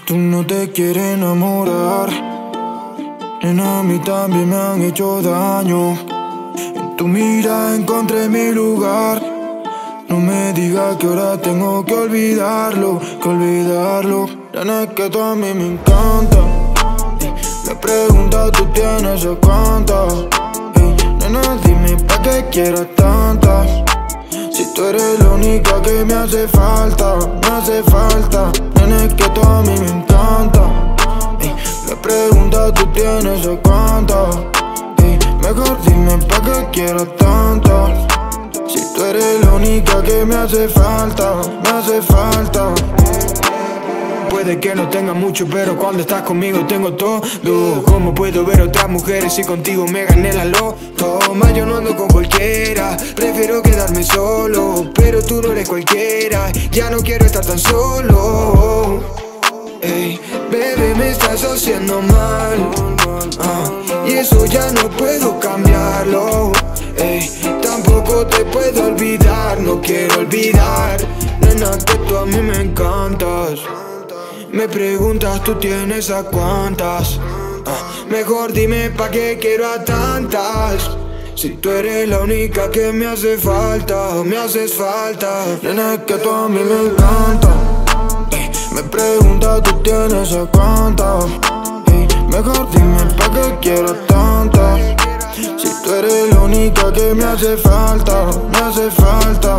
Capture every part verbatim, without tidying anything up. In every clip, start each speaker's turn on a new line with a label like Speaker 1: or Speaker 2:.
Speaker 1: Tú no te quieres enamorar, nena, a mí también me han hecho daño. En tu mirada encontré mi lugar. No me digas que ahora tengo que olvidarlo, que olvidarlo. Nena, es que tú a mí me encanta. Me preguntas, ¿tú tienes a cuántas? Nena, dime pa' qué quieras tantas. Si tú eres la única que me hace falta, me hace falta. Nena, es que tú a mí me encanta. Ey, me preguntas, ¿tú tienes a cuántas? Ey, mejor dime pa' qué quieras tantas. Si tú eres la única que me hace falta, me hace falta. Puede que no tenga mucho, pero cuando estás conmigo tengo todo. ¿Cómo puedo ver otras mujeres si contigo me gané la loto? Más yo no ando con cualquiera, prefiero quedarme solo. Pero tú no eres cualquiera, ya no quiero estar tan solo. Ey, bebé, me estás haciendo mal, ah, y eso ya no puedo cambiarlo. Ey, tampoco te puedo olvidar, no quiero olvidar. Nena, que tú a mí me encantas. Me preguntas, ¿tú tienes a cuántas? Ah, mejor dime pa' qué quiero a tantas. Si tú eres la única que me hace falta, me haces falta. Nena, es que tú a mí me encanta. Ey, me preguntas, ¿tú tienes a cuántas? Ey, mejor dime pa' qué quiero a tantas. Si tú eres la única que me hace falta, me hace falta.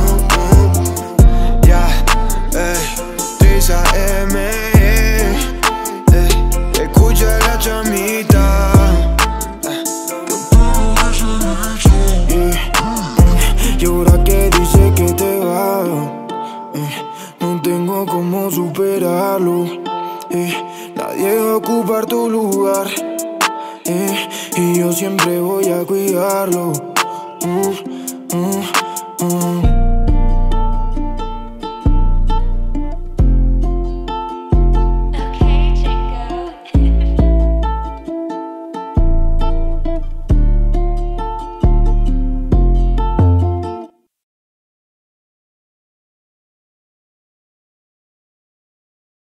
Speaker 2: Ya, yeah, ey, Trisa M, ey, escucha la chamita.
Speaker 1: Yeah. Y ahora que dice que te va, eh, no tengo cómo superarlo. Eh, nadie va a ocupar tu lugar. Eh, y yo siempre voy a cuidarlo.